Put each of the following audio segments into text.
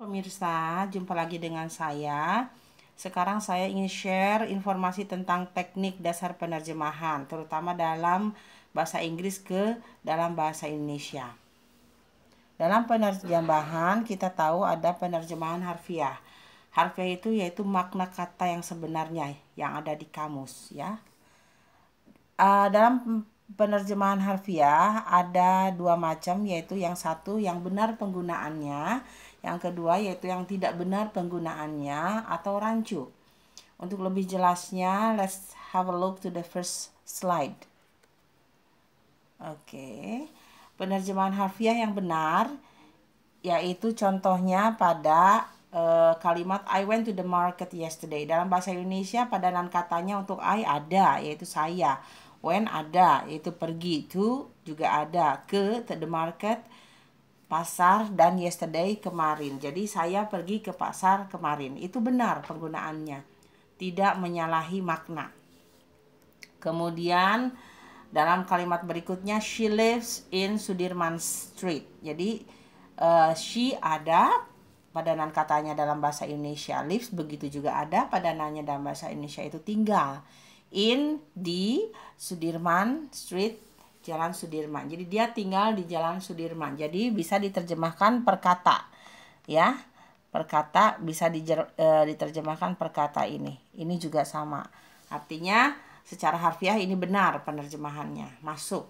Pemirsa, jumpa lagi dengan saya. Sekarang saya ingin share informasi tentang teknik dasar penerjemahan, terutama dalam bahasa Inggris ke dalam bahasa Indonesia. Dalam penerjemahan kita tahu ada penerjemahan harfiah. Harfiah itu yaitu makna kata yang sebenarnya yang ada di kamus, ya. Dalam penerjemahan harfiah ada dua macam, yaitu yang satu yang benar penggunaannya, yang kedua yaitu yang tidak benar penggunaannya atau rancu. Untuk lebih jelasnya, let's have a look to the first slide. Oke. Penerjemahan harfiah yang benar yaitu contohnya pada kalimat I went to the market yesterday. Dalam bahasa Indonesia padanan katanya untuk I ada, yaitu saya. When ada, yaitu pergi. To juga ada. Ke the market, pasar, dan yesterday kemarin. Jadi saya pergi ke pasar kemarin. Itu benar penggunaannya. Tidak menyalahi makna. Kemudian dalam kalimat berikutnya, she lives in Sudirman Street. Jadi she ada padanan katanya dalam bahasa Indonesia. Lives begitu juga ada padanannya dalam bahasa Indonesia, itu tinggal. In, di Sudirman Street, Jalan Sudirman. Jadi dia tinggal di Jalan Sudirman. Jadi bisa diterjemahkan per kata, ya. Per kata bisa diterjemahkan per kata ini. Ini juga sama. Artinya secara harfiah ini benar penerjemahannya, masuk.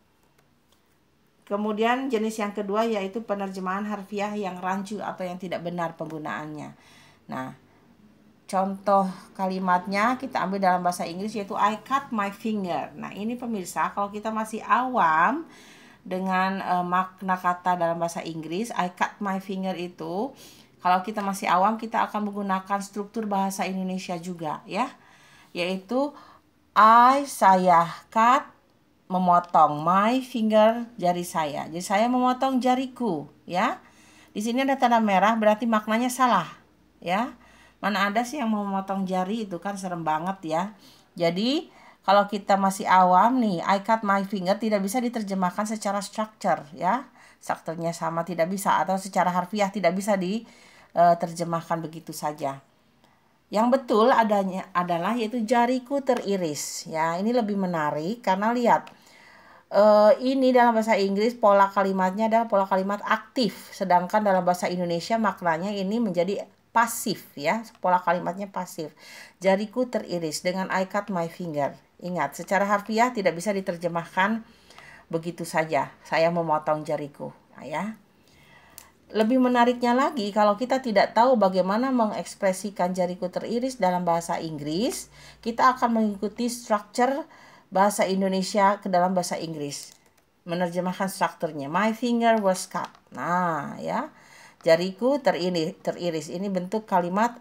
Kemudian jenis yang kedua yaitu penerjemahan harfiah yang rancu atau yang tidak benar penggunaannya. Nah, contoh kalimatnya kita ambil dalam bahasa Inggris yaitu I cut my finger. Nah, ini pemirsa, kalau kita masih awam dengan makna kata dalam bahasa Inggris, I cut my finger itu, kalau kita masih awam kita akan menggunakan struktur bahasa Indonesia juga, ya. Yaitu saya cut, memotong, my finger, jari saya. Jadi saya memotong jariku, ya. Di sini ada tanda merah, berarti maknanya salah, ya. Mana ada sih yang mau memotong jari, itu kan serem banget, ya. Jadi kalau kita masih awam nih, I cut my finger tidak bisa diterjemahkan secara structure, ya. Strukturnya sama tidak bisa, atau secara harfiah tidak bisa diterjemahkan begitu saja. Yang betul adanya adalah yaitu jariku teriris, ya. Ini lebih menarik karena lihat, ini dalam bahasa Inggris pola kalimatnya adalah pola kalimat aktif, sedangkan dalam bahasa Indonesia maknanya ini menjadi pasif, ya. Pola kalimatnya pasif. Jariku teriris dengan I cut my finger. Ingat, secara harfiah tidak bisa diterjemahkan begitu saja, saya memotong jariku, nah, ya. Lebih menariknya lagi, kalau kita tidak tahu bagaimana mengekspresikan jariku teriris dalam bahasa Inggris, kita akan mengikuti struktur bahasa Indonesia ke dalam bahasa Inggris. Menerjemahkan strukturnya. My finger was cut. Nah, ya. Jariku teriris. Ini bentuk kalimat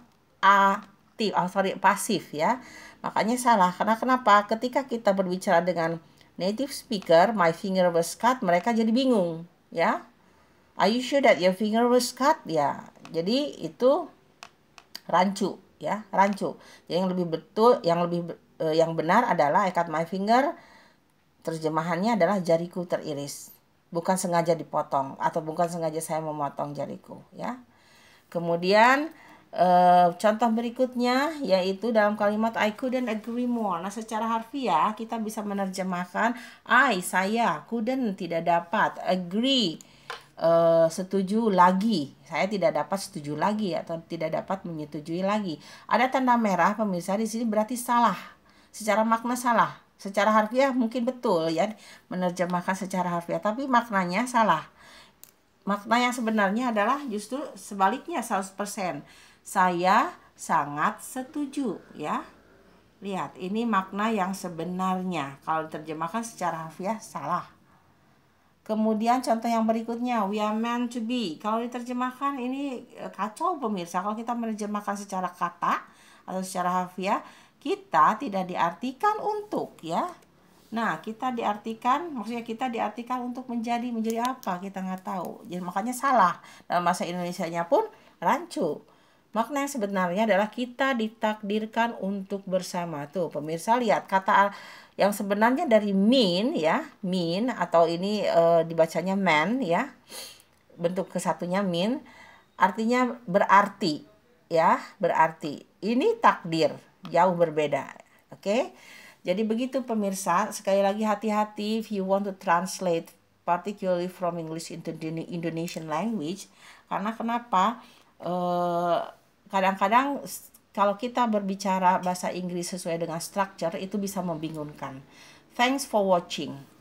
pasif, ya. Makanya salah. Karena kenapa? Ketika kita berbicara dengan native speaker, my finger was cut, mereka jadi bingung, ya. Are you sure that your finger was cut? Ya, jadi itu rancu, ya, rancu. Jadi yang lebih betul, yang benar adalah I cut my finger. Terjemahannya adalah jariku teriris, bukan sengaja dipotong atau bukan sengaja saya memotong jariku, ya. Kemudian contoh berikutnya yaitu dalam kalimat I couldn't agree more. Nah, secara harfiah kita bisa menerjemahkan saya couldn't, tidak dapat, agree, setuju lagi, saya tidak dapat setuju lagi atau tidak dapat menyetujui lagi. Ada tanda merah pemirsa di sini, berarti salah. Secara makna salah. Secara harfiah mungkin betul, ya, menerjemahkan secara harfiah, tapi maknanya salah. Makna yang sebenarnya adalah justru sebaliknya, 100%. Saya sangat setuju, ya. Lihat, ini makna yang sebenarnya. Kalau diterjemahkan secara harfiah salah. Kemudian contoh yang berikutnya, we are meant to be. Kalau diterjemahkan ini kacau pemirsa. Kalau kita menerjemahkan secara kata atau secara harfiah, kita tidak diartikan untuk, ya. Nah, maksudnya kita diartikan untuk menjadi apa? Kita nggak tahu. Jadi makanya salah. Dalam bahasa Indonesianya pun rancu. Makna yang sebenarnya adalah kita ditakdirkan untuk bersama. Tuh, pemirsa lihat kata yang sebenarnya dari mean, ya, mean, atau ini dibacanya man, ya. Bentuk kesatunya mean. artinya berarti, ya, berarti. Ini takdir, jauh berbeda. Oke? Jadi begitu pemirsa, sekali lagi hati-hati if you want to translate particularly from English into Indonesian language. Karena kenapa? Kadang-kadang kalau kita berbicara bahasa Inggris sesuai dengan structure itu bisa membingungkan. Thanks for watching.